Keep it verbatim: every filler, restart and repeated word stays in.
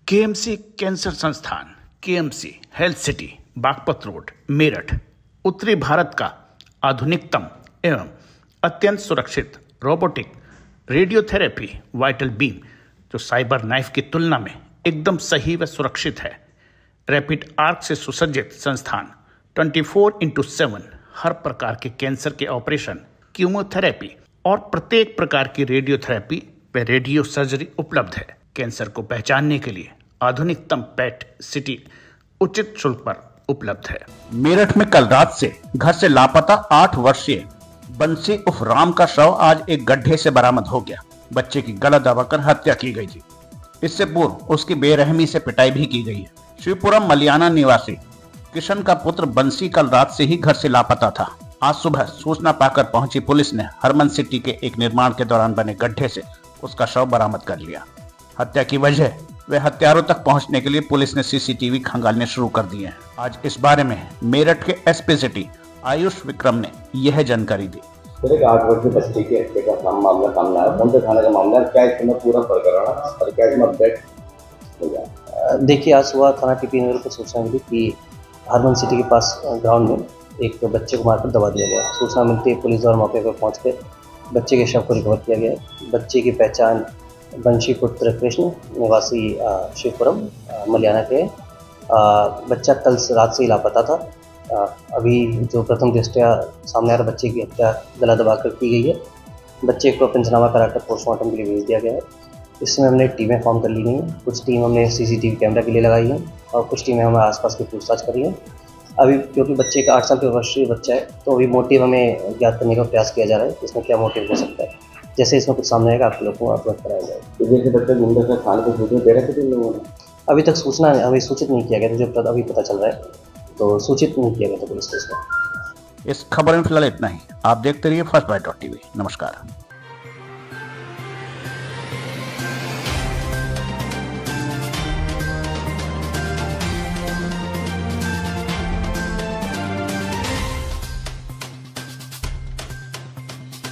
KMC cancer संस्थान, KMC health city, Baghpat road, Meerut, उत्तरी भारत का आधुनिकतम एवं अत्यंत सुरक्षित रोबोटिक रेडियोथेरेपी वाइटल बीम, जो साइबर नाइफ की तुलना में एकदम सही व सुरक्षित है। रैपिड आर्क से सुसज्जित संस्थान चौबीस इंटू सात हर प्रकार के कैंसर के ऑपरेशन, कीमोथेरेपी और प्रत्येक प्रकार की रेडियोथेरेपी व रेडियो सर्जरी उपलब्ध है। कैंसर को पहचानने के लिए आधुनिकतम पेट सिटी उचित शुल्क पर उपलब्ध है। मेरठ में कल रात से घर से लापता आठ वर्षीय बंसी उर्फ राम का शव आज एक गड्ढे से बरामद हो गया। बच्चे की गला दबाकर हत्या की गई थी। इससे पूर्व उसकी बेरहमी से पिटाई भी की गई है। शिवपुरम मलियाना निवासी किशन का पुत्र बंसी कल रात से ही घर से लापता था। आज सुबह सूचना पाकर पहुंची पुलिस ने हरमन सिटी के एक निर्माण के दौरान बने गड्ढे से उसका शव बरामद कर लिया। हत्या की वजह व हत्यारों तक पहुंचने के लिए पुलिस ने सीसीटीवी खंगालने शुरू कर दिए हैं। आज इस बारे में मेरठ के एसपी सिटी आयुष विक्रम ने यह जानकारी दी। आठ वर्षीय बच्चे की हत्या का काम मामला सामने आया। कौन से थाने का मामला है, क्या इसमें पूरा प्रकरण है और क्या इसमें अपडेट हो गया? देखिए, आज सुबह थाना टीपी नगर को सूचना मिली कि हरमन सिटी के पास ग्राउंड में एक बच्चे को मारकर दबा दिया गया। सूचना मिलती है पुलिस और मौके पर पहुँच कर बच्चे के शव को रिकवर किया गया। बच्चे की पहचान बंशी पुत्र कृष्ण निवासी शिवपुरम मलियाना के। बच्चा कल रात से ही लापता था। आ, अभी जो प्रथम दृष्टया सामने आ रहा बच्चे की हत्या गला दबाकर की गई है। बच्चे को पंचनामा कराकर पोस्टमार्टम के लिए भेज दिया गया है। इसमें हमने टीमें फॉर्म कर ली गई हैं। कुछ टीम हमने सीसीटीवी कैमरा के लिए लगाई है और कुछ टीमें हमें आसपास की पूछताछ करी है। अभी क्योंकि बच्चे का आठ साल के वर्षीय बच्चा है, तो अभी मोटिव हमें ज्ञात करने का प्रयास किया जा रहा है। इसमें क्या मोटिव हो सकता है, जैसे इसमें कुछ सामने आएगा आप लोगों को अवगत कराया जाएगा। जैसे बच्चे गुंडे से थाने को सूचना दे रहे थे जिन लोगों ने, अभी तक सूचना अभी सूचित नहीं किया गया, मुझे अभी पता चल रहा है, तो सूचित नहीं किया गया था पुलिस को इसमें। इस खबर में फिलहाल इतना ही। आप देखते रहिए फर्स्ट बाइट डॉट टीवी। नमस्कार।